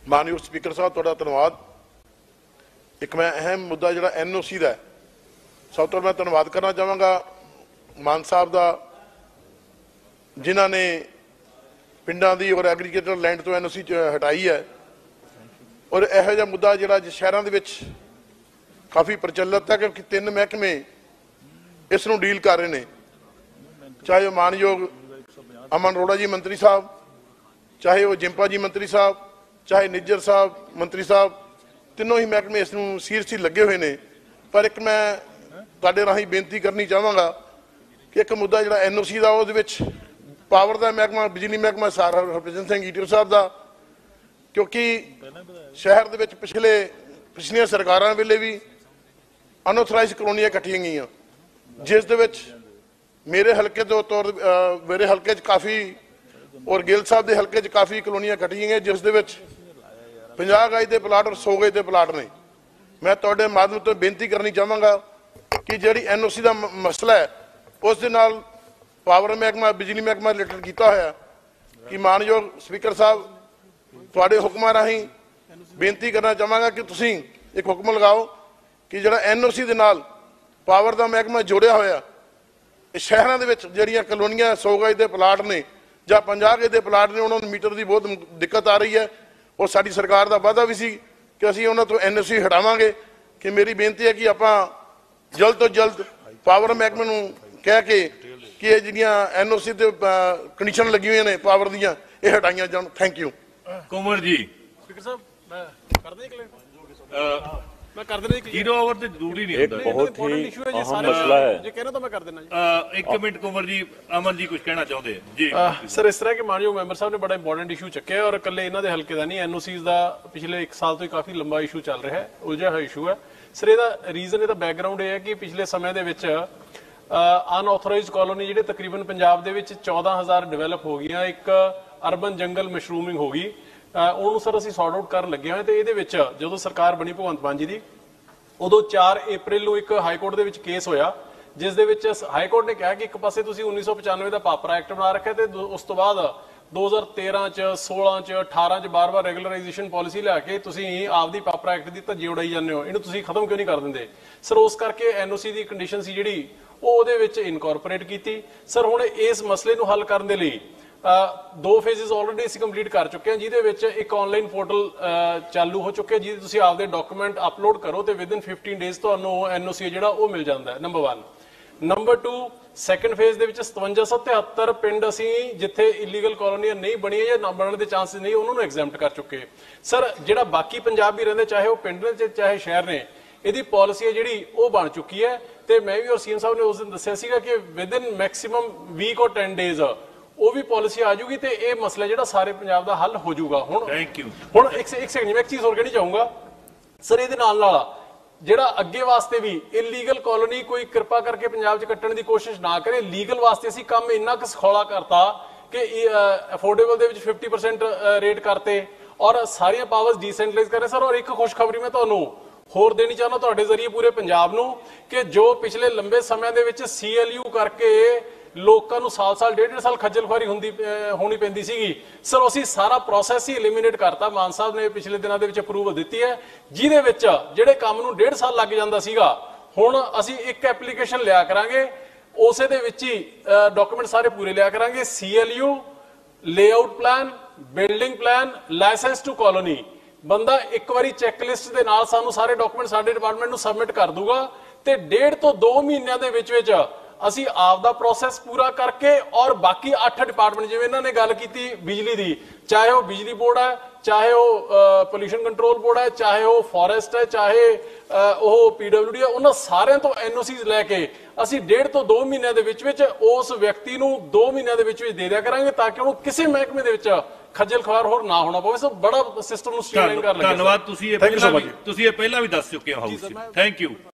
मानयोग speaker साहब तुहाडा धन्नवाद। एक मैं अहम मुद्दा जिहड़ा NOC दा है, सब तो मैं धन्नवाद करना चाहांगा मान साहब का, जिन्हां ने पिंडां दी और एग्रीकल्चर लैंड तो NOC हटाई है। और इहो जिहा मुद्दा जिहड़ा शहरां दे विच काफ़ी प्रचलित है, क्योंकि 3 महकमे इस नूं डील कर रहे हैं, चाहे वह मानयोग अमन अरोड़ा जी मंत्री साहब, चाहे वह जिंपा जी मंत्री साहब, चाहे निज्जर साहब मंत्री साहब, तीनों ही महकमे इस नूं सीरियसली लगे हुए हैं। पर एक मैं तुहाडे राहीं बेनती करनी चाहांगा कि एक मुद्दा जिहड़ा NOC का उहदे विच पावर का महकमा, बिजली महकमा सारा हरभजन सिंह ईटल साहब का, क्योंकि शहर दे विच पिछलियां सरकारां वेले भी अनऑथराइज कलोनियां कट्टियां गईयां, जिस दे विच मेरे हल्के के तौर मेरे हल्के काफ़ी और गिल साहब के हल्के काफ़ी कलोनियां कट्टियां गई, जिस दे विच 50 गज के प्लाट और 100 गज के प्लाट ने। मैं तुहाडे माध्यम तो बेनती करनी चाहांगा कि जिहड़ी NOC का मसला है उस दे नाल पावर महकमा, बिजली महकमा रिलेटेड किया होया कि मानयोग स्पीकर साहब तुहाडे हुक्मां राहीं बेनती करना चाहांगा कि तुसीं एक हुक्म लगाओ कि जिहड़ा NOC दे नाल पावर का महकमा जोड़िया होया शहरों के जिहड़ियां कलोनियां 100 गज के प्लाट ने ਜਾਂ 50 गज के प्लाट ने उन्होंने मीटर की बहुत दिक्कत आ रही है। और साडी सरकार का वादा भी सी कि असीं उन्हां तों NOC हटावांगे। कि मेरी बेनती है कि आपां जल्द तो जल्द पावर महकमे नूं कह के कि ये जिहड़ियां NOC ते कंडीशन लगी हुई ने पावर दियां ये हटाइयां जाण। Thank you. Kunwar ji. Speaker साहब मैं कर दें मैं कर देना 0 ओवर तो जरूरी नहीं होता, बहुत ही अहम मसला है। जे कहना तो मैं कर देना जी। एक मिनट कुंवर जी, अमन जी कुछ कहना चाहते हैं जी। सर इस तरह के मानयोग मैंबर साहब ने बड़ा इंपॉर्टेंट इशू चुक्या है और कल्ले इन्हों के हल्के का नहीं, NOCs का पिछले 1 साल तो ही काफ़ी लंबा इशू चल रहा है, उलझा हुआ इशू है। सर ਇਹਦਾ रीजन ਇਹਦਾ बैकग्राउंड ये है कि पिछले समय ਦੇ ਵਿੱਚ ਅਨਆਥੋਰਾਈਜ਼ਡ ਕਲੋਨੀ ਜਿਹੜੇ ਤਕਰੀਬਨ ਪੰਜਾਬ ਦੇ ਵਿੱਚ 14000 ਡਿਵੈਲਪ ਹੋ ਗਈਆਂ, ਇੱਕ ਅਰਬਨ ਜੰਗਲ ਮਸ਼ਰੂਮਿੰਗ ਹੋ ਗਈ। ਉਹਨੂੰ ਸਰ ਅਸੀਂ ਸੌਰਟ ਆਊਟ ਕਰਨ ਲੱਗੇ ਹੋਏ ਤੇ ਇਹਦੇ ਵਿੱਚ ਜਦੋਂ ਸਰਕਾਰ ਬਣੀ ਭਗਵੰਤ ਮਾਨ ਜੀ ਦੀ, ਉਦੋਂ 4 ਅਪ੍ਰੈਲ ਨੂੰ ਇੱਕ ਹਾਈ ਕੋਰਟ ਦੇ ਵਿੱਚ ਕੇਸ ਹੋਇਆ, ਜਿਸ ਦੇ ਵਿੱਚ ਹਾਈ ਕੋਰਟ ਨੇ ਕਿਹਾ ਕਿ ਇੱਕ ਪਾਸੇ ਤੁਸੀਂ 1995 ਦਾ ਪਾਪਰ ਐਕਟ ਬਣਾ ਰੱਖਿਆ ਤੇ ਉਸ ਤੋਂ ਬਾਅਦ 2013 ਚ 16 ਚ 18 ਚ ਬਾਰ-ਬਾਰ ਰੈਗੂਲਰਾਈਜੇਸ਼ਨ ਪਾਲਿਸੀ ਲਿਆ ਕੇ ਤੁਸੀਂ ਆਪਦੀ ਪਾਪਰ ਐਕਟ ਦੀ ਧੱਜੀ ਉਡਾਈ ਜਾਂਦੇ ਹੋ, ਇਹਨੂੰ ਤੁਸੀਂ ਖਤਮ ਕਿਉਂ ਨਹੀਂ ਕਰ ਦਿੰਦੇ? ਸਰ ਉਸ ਕਰਕੇ NOC ਦੀ ਕੰਡੀਸ਼ਨ ਸੀ ਜਿਹੜੀ ਉਹ ਉਹਦੇ ਵਿੱਚ ਇਨਕੋਰਪੋਰੇਟ ਕੀਤੀ। ਸਰ ਹੁਣ ਇਸ ਮਸਲੇ ਨੂੰ ਹੱਲ ਕਰਨ ਦੇ ਲਈ 2 ਫੇਜ਼ਸ ਆਲਰੇਡੀ ਅਸੀਂ ਕੰਪਲੀਟ ਕਰ ਚੁੱਕੇ ਹਾਂ, ਜਿਹਦੇ ਵਿੱਚ ਇੱਕ ਆਨਲਾਈਨ ਪੋਰਟਲ ਚਾਲੂ ਹੋ ਚੁੱਕਿਆ, ਜਿਹਦੇ ਤੁਸੀਂ ਆਪਦੇ ਡਾਕੂਮੈਂਟ ਅਪਲੋਡ ਕਰੋ ਤੇ ਵਿਦਿਨ 15 ਡੇਜ਼ ਤੁਹਾਨੂੰ NOC ਜਿਹੜਾ ਉਹ ਮਿਲ ਜਾਂਦਾ ਹੈ। ਨੰਬਰ 1। ਨੰਬਰ 2, ਸੈਕੰਡ ਫੇਜ਼ ਦੇ ਵਿੱਚ 5773 ਪਿੰਡ ਅਸੀਂ ਜਿੱਥੇ ਇਲੀਗਲ ਕਲੋਨੀਆਂ ਨਹੀਂ ਬਣੀਆਂ ਜਾਂ ਨਾ ਬਣਨ ਦੇ ਚਾਂਸਸ ਨਹੀਂ, ਉਹਨਾਂ ਨੂੰ ਐਗਜ਼ੈਂਪਟ ਕਰ ਚੁੱਕੇ। ਸਰ ਜਿਹੜਾ ਬਾਕੀ ਪੰਜਾਬ ਵੀ ਰਹਿੰਦੇ, ਚਾਹੇ ਉਹ ਪਿੰਡ ਨੇ ਚਾਹੇ ਸ਼ਹਿਰ ਨੇ, ਇਹਦੀ ਪਾਲਿਸੀ ਹੈ ਜਿਹੜੀ ਉਹ ਬਣ ਚੁੱਕੀ ਹੈ। ਤੇ ਮੈਂ ਵੀ ਔਰ CM ਸਾਹਿਬ ਨੇ ਉਸ ਦਿਨ ਦੱਸਿਆ ਸੀਗਾ ਕਿ ਵਿਦਿਨ ਮੈਕਸਿਮਮ ਵੀਕ ਔਰ 10 ਡੇਜ਼ ਉਹ ਵੀ ਪਾਲਿਸੀ ਆ ਜੂਗੀ ਤੇ ਇਹ ਮਸਲਾ ਜਿਹੜਾ ਸਾਰੇ ਪੰਜਾਬ ਦਾ ਹੱਲ ਹੋ ਜਾਊਗਾ। ਹੁਣ ਥੈਂਕ ਯੂ। ਹੁਣ ਇੱਕ ਸੈਕਿੰਡ ਮੈਂ ਇੱਕ ਚੀਜ਼ ਹੋਰ ਕਹਿਣੀ ਚਾਹੂੰਗਾ ਸਰ, ਇਹਦੇ ਨਾਲ ਜਿਹੜਾ ਅੱਗੇ ਵਾਸਤੇ ਵੀ ਇਲੀਗਲ ਕਲੋਨੀ ਕੋਈ ਕਿਰਪਾ ਕਰਕੇ ਪੰਜਾਬ 'ਚ ਕੱਟਣ ਦੀ ਕੋਸ਼ਿਸ਼ ਨਾ ਕਰੇ। ਲੀਗਲ ਵਾਸਤੇ ਅਸੀਂ ਕੰਮ ਇੰਨਾ ਕੁ ਸਖੌਲਾ ਕਰਤਾ ਕਿ ਅਫੋਰਡੇਬਲ ਦੇ ਵਿੱਚ 50% ਰੇਟ ਕਰਤੇ ਔਰ ਸਾਰੀਆਂ ਪਾਵਰਸ ਡੀਸੈਂਟਰਲਾਈਜ਼ ਕਰ ਰਹੇ ਸਰ। ਔਰ ਇੱਕ ਖੁਸ਼ਖਬਰੀ ਮੈਂ ਤੁਹਾਨੂੰ ਹੋਰ ਦੇਣੀ ਚਾਹੁੰਦਾ ਤੁਹਾਡੇ ਜ਼ਰੀਏ ਪੂਰੇ ਪੰਜਾਬ ਨੂੰ ਕਿ ਜੋ ਪਿਛਲੇ ਲੰਬੇ ਸਮੇਂ ਦੇ ਵਿੱਚ CLU ਕਰਕੇ ਲੋਕਾਂ ਨੂੰ ਸਾਲ-ਸਾਲ 1.5 ਸਾਲ ਖੱਜਲ ਖੁਆਰੀ ਹੋਣੀ ਪੈਂਦੀ ਸੀਗੀ, ਸਰ ਅਸੀਂ ਸਾਰਾ ਪ੍ਰੋਸੈਸ ਹੀ ਐਲੀਮੀਨੇਟ ਕਰਤਾ। ਮਾਨ ਸਾਹਿਬ ਨੇ ਪਿਛਲੇ ਦਿਨਾਂ ਦੇ ਵਿੱਚ ਅਪਰੂਵਲ ਦਿੱਤੀ ਹੈ, ਜਿਹਦੇ ਵਿੱਚ ਜਿਹੜੇ ਕੰਮ ਨੂੰ 1.5 ਸਾਲ ਲੱਗ ਜਾਂਦਾ ਸੀਗਾ, ਹੁਣ ਅਸੀਂ ਇੱਕ ਐਪਲੀਕੇਸ਼ਨ ਲਿਆ ਕਰਾਂਗੇ, ਉਸੇ ਦੇ ਵਿੱਚ ਹੀ ਡਾਕੂਮੈਂਟ ਸਾਰੇ ਪੂਰੇ ਲਿਆ ਕਰਾਂਗੇ। CLU, layout plan, building plan, licence to colony. ਬੰਦਾ ਇੱਕ ਵਾਰੀ ਚੈੱਕਲਿਸਟ ਦੇ ਨਾਲ ਸਾਨੂੰ ਸਾਰੇ ਡਾਕੂਮੈਂਟ ਸਾਡੇ ਡਿਪਾਰਟਮੈਂਟ ਨੂੰ ਸਬਮਿਟ ਕਰ ਦੂਗਾ ਤੇ 1.5 ਤੋਂ 2 ਮਹੀਨਿਆਂ ਦੇ ਵਿੱਚ ਅਸੀਂ ਆਪਦਾ ਪ੍ਰੋਸੈਸ ਪੂਰਾ ਕਰਕੇ ਔਰ ਬਾਕੀ 8 ਡਿਪਾਰਟਮੈਂਟ ਜਿਵੇਂ ਇਹਨਾਂ ਨੇ ਗੱਲ ਕੀਤੀ ਬਿਜਲੀ ਦੀ, ਚਾਹੇ ਉਹ ਬਿਜਲੀ ਬੋਰਡ ਹੈ, ਚਾਹੇ ਉਹ ਪੋਲਿਊਸ਼ਨ ਕੰਟਰੋਲ ਬੋਰਡ ਹੈ, ਚਾਹੇ ਉਹ ਫੋਰੈਸਟ ਹੈ, ਚਾਹੇ ਉਹ PWD ਹੈ, ਉਹਨਾਂ ਸਾਰਿਆਂ ਤੋਂ NOCs ਲੈ ਕੇ ਅਸੀਂ 1.5 ਤੋਂ 2 ਮਹੀਨਿਆਂ ਦੇ ਵਿੱਚ ਉਸ ਵਿਅਕਤੀ ਨੂੰ 2 ਮਹੀਨਿਆਂ ਦੇ ਵਿੱਚ ਦੇ ਦਿਆ ਕਰਾਂਗੇ ਤਾਂ ਕਿ ਉਹਨੂੰ ਕਿਸੇ ਮਹਿਕਮੇ ਦੇ ਵਿੱਚ ਖੱਜਲ ਖੁਆਰ ਹੋਰ ਨਾ ਹੋਣਾ ਪਵੇ। ਸੋ ਬੜਾ ਸਿਸਟਮ ਨੂੰ ਸਟ੍ਰੀਮਲਾਈਨ ਕਰ ਲਿਆ। ਧੰਨਵਾਦ। ਤੁਸੀਂ ਇਹ ਪਹਿਲਾਂ ਵੀ ਦੱਸ ਚੁੱਕੇ ਹੋ। Thank you.